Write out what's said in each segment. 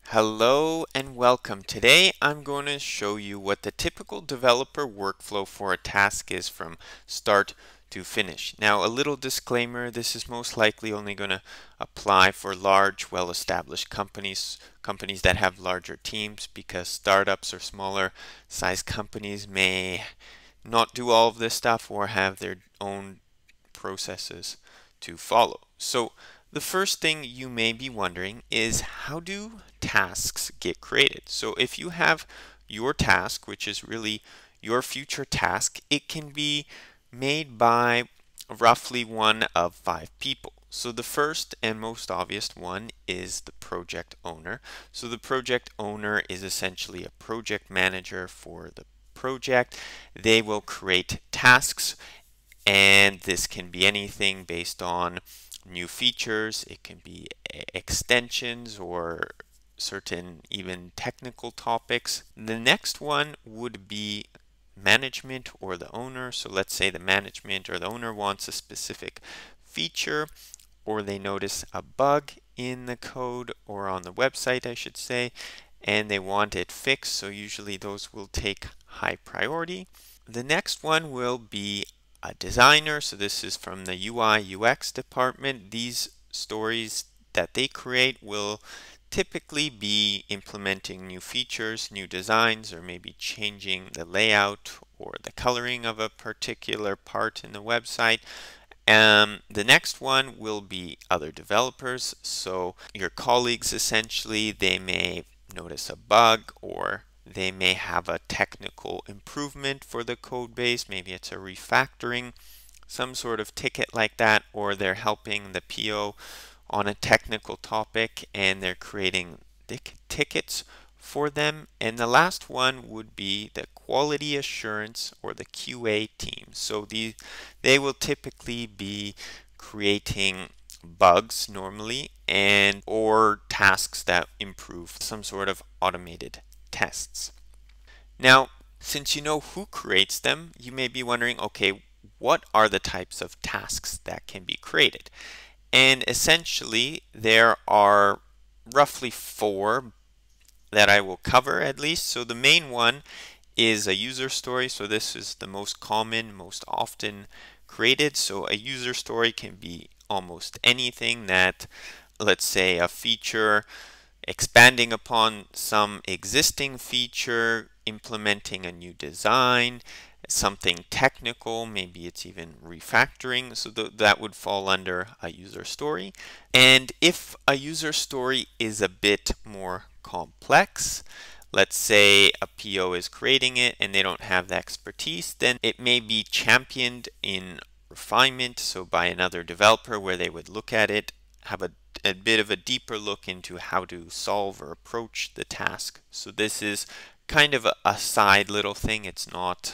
Hello and welcome. Today I'm going to show you what the typical developer workflow for a task is from start to finish. Now, a little disclaimer, this is most likely only going to apply for large, well-established companies that have larger teams, because startups or smaller size companies may not do all of this stuff or have their own processes to follow. So the first thing you may be wondering is, how do tasks get created? So if you have your task, which is really your future task, it can be made by roughly one of 5 people. So the first and most obvious one is the project owner. So the project owner is essentially a project manager for the project. They will create tasks, and this can be anything based on new features. It can be extensions or certain even technical topics. The next one would be management or the owner. So let's say the management or the owner wants a specific feature, or they notice a bug in the code or on the website, I should say, and they want it fixed. So usually those will take high priority. The next one will be a designer. So this is from the UI UX department. These stories that they create will typically be implementing new features, new designs, or maybe changing the layout or the coloring of a particular part in the website. The next one will be other developers. So your colleagues, essentially, they may notice a bug, or they may have a technical improvement for the code base. Maybe it's a refactoring, some sort of ticket like that, or they're helping the PO on a technical topic and they're creating tickets for them. And the last one would be the quality assurance or the QA team. So they will typically be creating bugs normally, and or tasks that improve some sort of automated tests. Now, since you know who creates them, you may be wondering, okay, what are the types of tasks that can be created? And essentially, there are roughly 4 that I will cover at least. So the main one is a user story. So this is the most common, most often created. So a user story can be almost anything that, let's say, a feature expanding upon some existing feature, implementing a new design, something technical, maybe it's even refactoring. So that would fall under a user story. And if a user story is a bit more complex, let's say a PO is creating it and they don't have the expertise, then it may be championed in refinement, so by another developer, where they would look at it, have a bit of a deeper look into how to solve or approach the task. So this is kind of a side little thing. It's not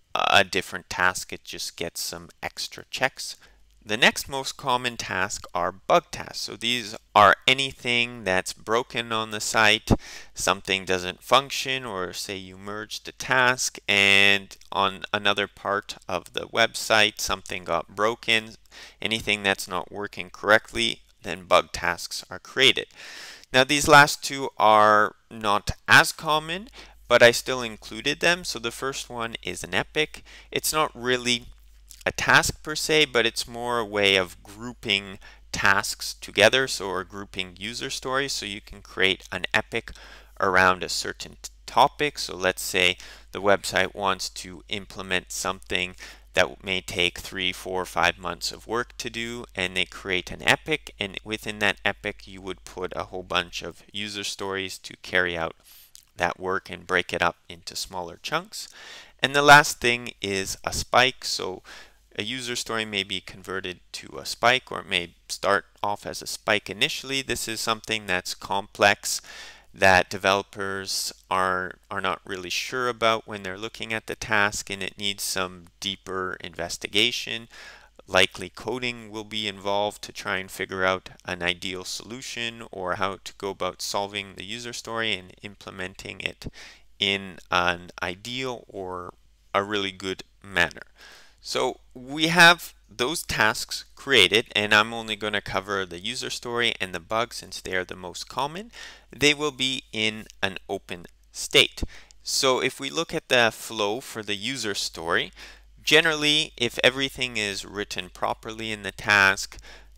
a different task, it just gets some extra checks. The next most common task are bug tasks. So these are anything that's broken on the site, something doesn't function, or say you merged a task and on another part of the website something got broken, anything that's not working correctly, then bug tasks are created. Now these last 2 are not as common, but I still included them. So the first one is an epic. It's not really a task per se, but it's more a way of grouping tasks together, so or grouping user stories. So you can create an epic around a certain topic. So let's say the website wants to implement something that may take 3, 4, 5 months of work to do, and they create an epic, and within that epic you would put a whole bunch of user stories to carry out that work and break it up into smaller chunks. And the last thing is a spike. So a user story may be converted to a spike, or it may start off as a spike initially. This is something that's complex, that developers are not really sure about when they're looking at the task, and it needs some deeper investigation. Likely coding will be involved to try and figure out an ideal solution, or how to go about solving the user story and implementing it in an ideal or a really good manner. So we have those tasks created, and I'm only going to cover the user story and the bug since they are the most common, they will be in an open state. So if we look at the flow for the user story, generally if everything is written properly in the task,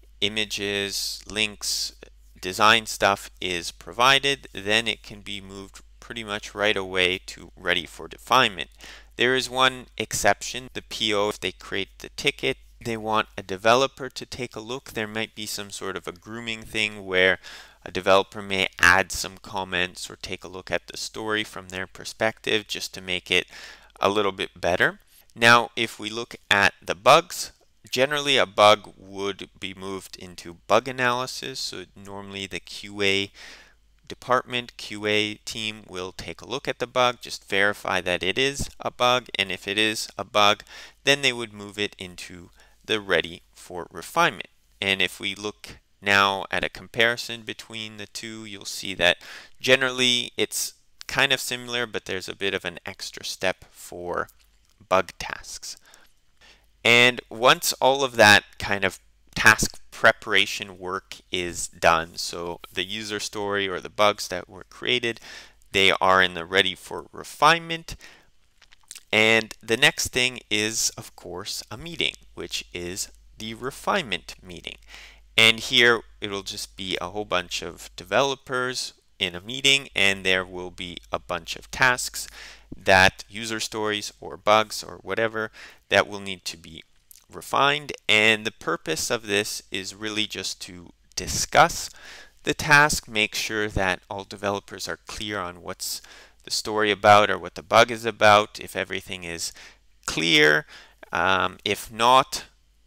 images, links, design stuff is provided, then it can be moved pretty much right away to ready for refinement. There is one exception, the PO. If they create the ticket, they want a developer to take a look. There might be some sort of a grooming thing where a developer may add some comments or take a look at the story from their perspective just to make it a little bit better. Now, if we look at the bugs, generally a bug would be moved into bug analysis. So normally the QA department, QA team will take a look at the bug, just verify that it is a bug, and if it is a bug, then they would move it into the ready for refinement. And if we look now at a comparison between the two, you'll see that generally it's kind of similar, but there's a bit of an extra step for bug tasks. And once all of that kind of task preparation work is done, so the user story or the bugs that were created, they are in the ready for refinement. And the next thing is, of course, a meeting, which is the refinement meeting. And here it'll just be a whole bunch of developers in a meeting, and there will be a bunch of tasks, that user stories or bugs or whatever, that will need to be refined. And the purpose of this is really just to discuss the task, make sure that all developers are clear on what's the story about or what the bug is about, if everything is clear. If not,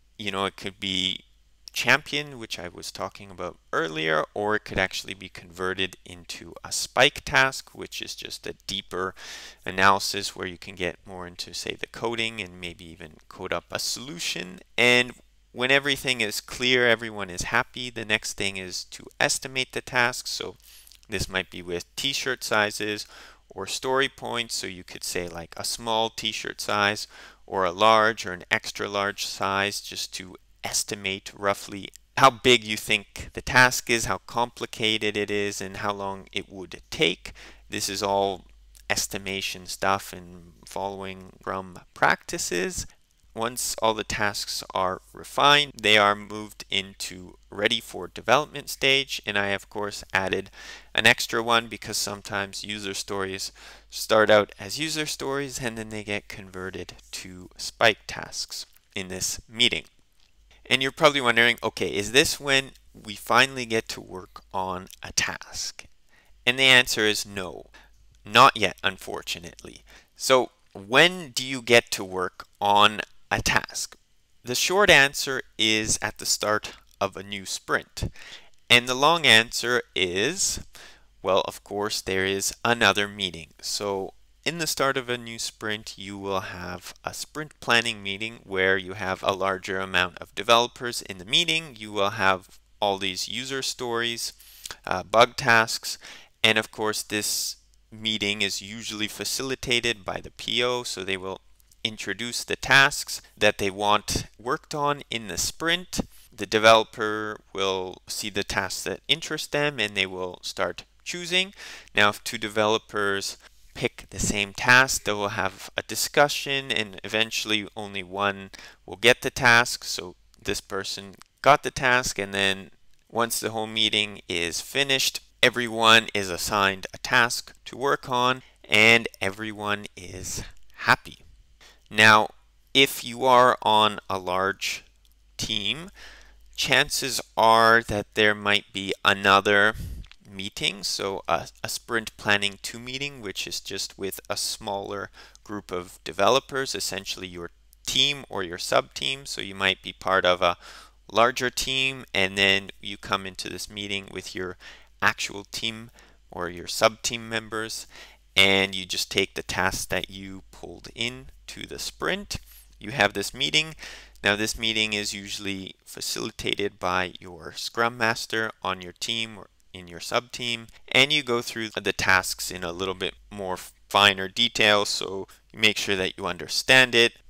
it could be championed, which I was talking about earlier, or it could actually be converted into a spike task, which is just a deeper analysis where you can get more into, say, the coding and maybe even code up a solution. And when everything is clear, everyone is happy, the next thing is to estimate the task. So this might be with t-shirt sizes or story points. So you could say like a small t-shirt size or a large or an extra large size, just to estimate roughly how big you think the task is, how complicated it is, and how long it would take. This is all estimation stuff and following Scrum practices. Once all the tasks are refined, they are moved into ready for development stage. And I, of course, added an extra one because sometimes user stories start out as user stories and then they get converted to spike tasks in this meeting. And you're probably wondering, okay, is this when we finally get to work on a task? And the answer is no, not yet, unfortunately. So when do you get to work on a task? The short answer is at the start of a new sprint. And the long answer is, well, of course, there is another meeting. So in the start of a new sprint, you will have a sprint planning meeting where you have a larger amount of developers in the meeting. You will have all these user stories, bug tasks, and of course this meeting is usually facilitated by the PO, so they will introduce the tasks that they want worked on in the sprint. The developer will see the tasks that interest them and they will start choosing. Now, if two developers pick the same task, they will have a discussion and eventually only one will get the task. So this person got the task, and then once the whole meeting is finished, everyone is assigned a task to work on and everyone is happy. Now, if you are on a large team, chances are that there might be another meeting, so a sprint planning 2 meeting, which is just with a smaller group of developers, essentially your team or your sub team. So you might be part of a larger team and then you come into this meeting with your actual team or your sub team members, and you just take the tasks that you pulled in to the sprint. You have this meeting. Now this meeting is usually facilitated by your Scrum Master on your team or in your sub team, and you go through the tasks in a little bit more finer detail, so you make sure that you understand it.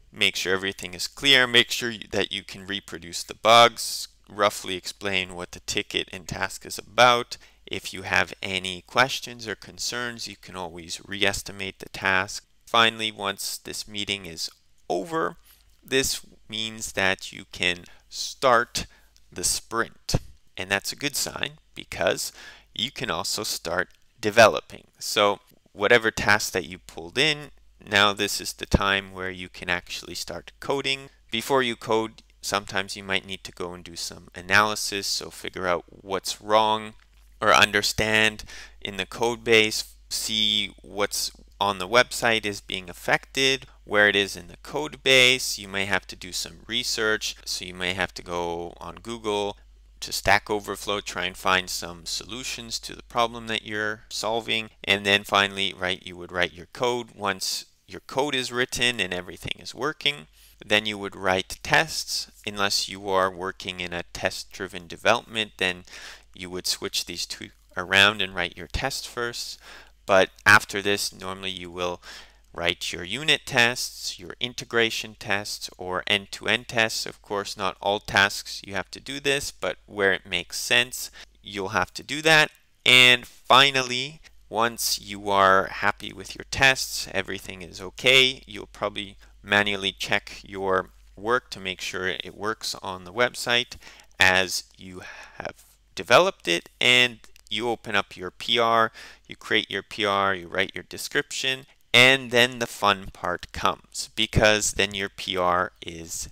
make sure everything is clear, make sure that you can reproduce the bugs, roughly explain what the ticket and task is about. If you have any questions or concerns, you can always re-estimate the task. Finally, once this meeting is over, this means that you can start the sprint. And that's a good sign because you can also start developing. So whatever task that you pulled in, now this is the time where you can actually start coding. Before you code, sometimes you might need to go and do some analysis, so figure out what's wrong or understand in the code base, see what's on the website is being affected, where it is in the code base. You may have to do some research, so you may have to go on Google to Stack Overflow, try and find some solutions to the problem that you're solving, and then finally, you would write your code. Once your code is written and everything is working, then you would write tests. Unless you are working in a test-driven development, then you would switch these two around and write your tests first. But after this, normally you will write your unit tests, your integration tests, or end-to-end tests. Of course, not all tasks you have to do this, but where it makes sense, you'll have to do that. And finally, once you are happy with your tests, everything is okay, you'll probably manually check your work to make sure it works on the website as you have developed it, and you open up your PR, you create your PR, you write your description, and then the fun part comes, because then your PR is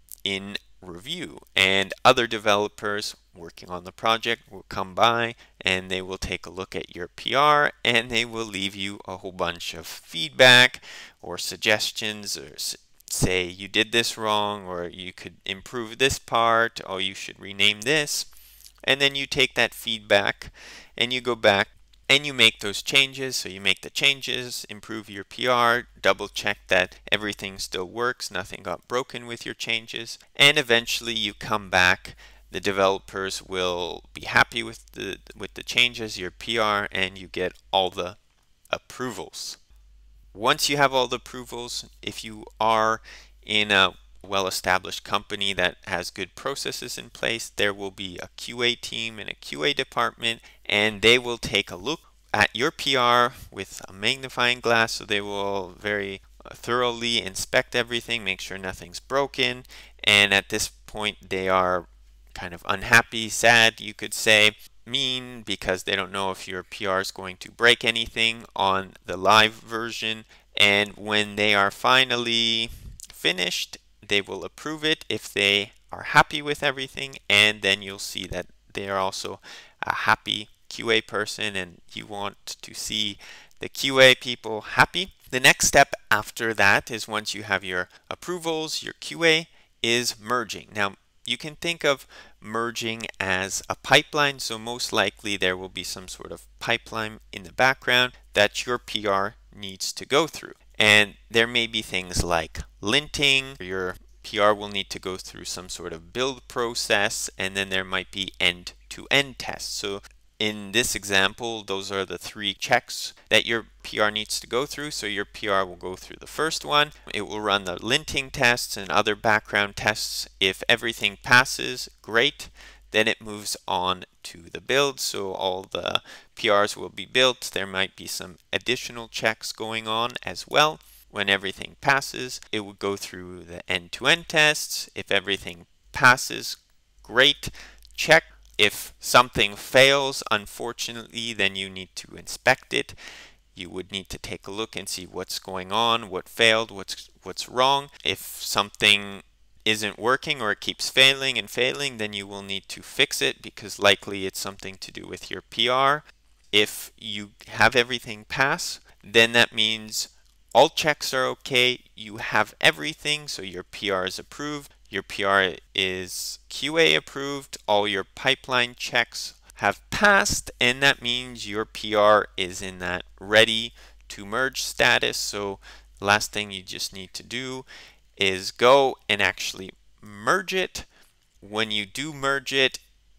in review and other developers working on the project will come by and they will take a look at your PR and they will leave you a whole bunch of feedback or suggestions, or say you did this wrong, or you could improve this part, or you should rename this. And then you take that feedback and you go back and you make those changes. So you make the changes, improve your PR, double check that everything still works, nothing got broken with your changes, and eventually you come back. The developers will be happy with the changes, your PR, and you get all the approvals. Once you have all the approvals, if you are in a well-established company that has good processes in place, there will be a QA team and a QA department, and they will take a look at your PR with a magnifying glass. So they will very thoroughly inspect everything, make sure nothing's broken, and at this point they are kind of unhappy, sad, you could say, mean, because they don't know if your PR is going to break anything on the live version. And when they are finally finished, they will approve it if they are happy with everything, and then you'll see that they are also a happy QA person, and you want to see the QA people happy. The next step after that is, once you have your approvals, your QA, is merging. Now, you can think of merging as a pipeline, so most likely there will be some sort of pipeline in the background that your PR needs to go through. And there may be things like linting. Your PR will need to go through some sort of build process, and then there might be end-to-end tests. So in this example, those are the 3 checks that your PR needs to go through. So your PR will go through the first one. It will run the linting tests and other background tests. If everything passes, great. Then it moves on to the build. So all the PRs will be built. There might be some additional checks going on as well. When everything passes, it would go through the end-to-end tests. If everything passes, great, check. If something fails, unfortunately, then you need to inspect it. You would need to take a look and see what's going on, what failed, what's wrong. If something isn't working or it keeps failing and failing, then you will need to fix it, because likely it's something to do with your PR. If you have everything pass, then that means all checks are okay, you have everything, so your PR is approved, your PR is QA approved, all your pipeline checks have passed, and that means your PR is in that ready to merge status. So last thing you just need to do is go and actually merge it. When you do merge it,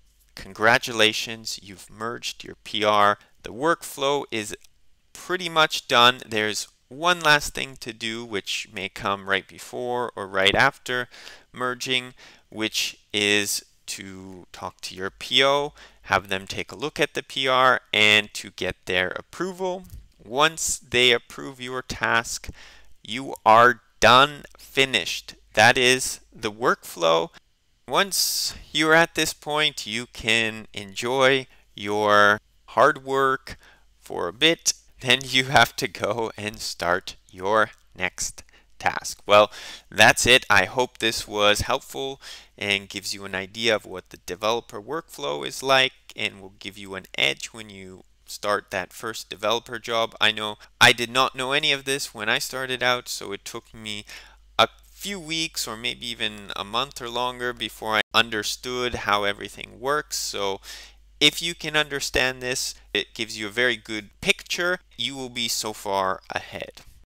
congratulations, you've merged your PR. The workflow is pretty much done. There's one last thing to do, which may come right before or right after merging, which is to talk to your PO, have them take a look at the PR, and to get their approval. Once they approve your task, you are done, finished. That is the workflow. Once you're at this point, you can enjoy your hard work for a bit. Then you have to go and start your next task. Well, that's it. I hope this was helpful and gives you an idea of what the developer workflow is like and will give you an edge when you start that first developer job. I know I did not know any of this when I started out, so it took me a few weeks or maybe even a month or longer before I understood how everything works. So if you can understand this, it gives you a very good picture. You will be so far ahead.